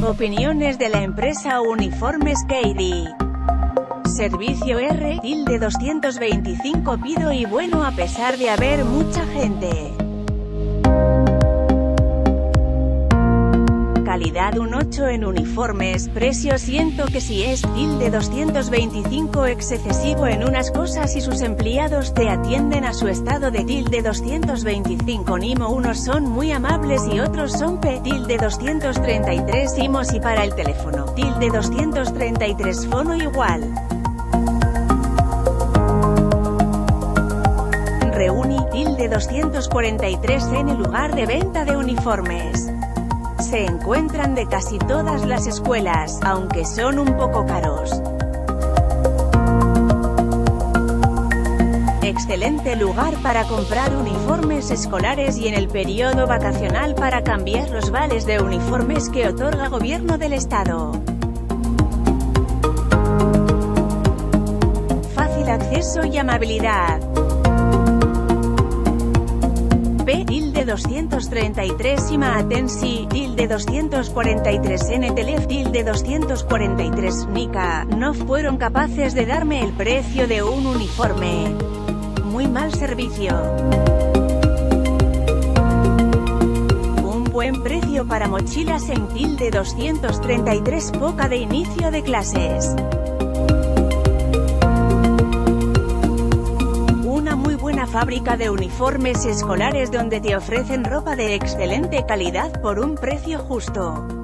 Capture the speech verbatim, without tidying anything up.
Opiniones de la empresa Uniformes Katie. Servicio R doscientos veinticinco pido y bueno a pesar de haber mucha gente. Calidad un ocho en uniformes, precio siento que si es doscientos veinticinco es excesivo en unas cosas y sus empleados te atienden a su estado de doscientos veinticinco Nimo unos son muy amables y otros son P doscientos treinta y tres imos y para el teléfono doscientos treinta y tres fono igual. Reuni doscientos cuarenta y tres en el lugar de venta de uniformes. Se encuentran de casi todas las escuelas, aunque son un poco caros. Excelente lugar para comprar uniformes escolares y en el periodo vacacional para cambiar los vales de uniformes que otorga Gobierno del Estado. Fácil acceso y amabilidad. P doscientos treinta y tres Ima Atensi doscientos cuarenta y tres N Telef doscientos cuarenta y tres Nika, no fueron capaces de darme el precio de un uniforme. Muy mal servicio. Un buen precio para mochilas en doscientos treinta y tres poca de inicio de clases. Una fábrica de uniformes escolares donde te ofrecen ropa de excelente calidad por un precio justo.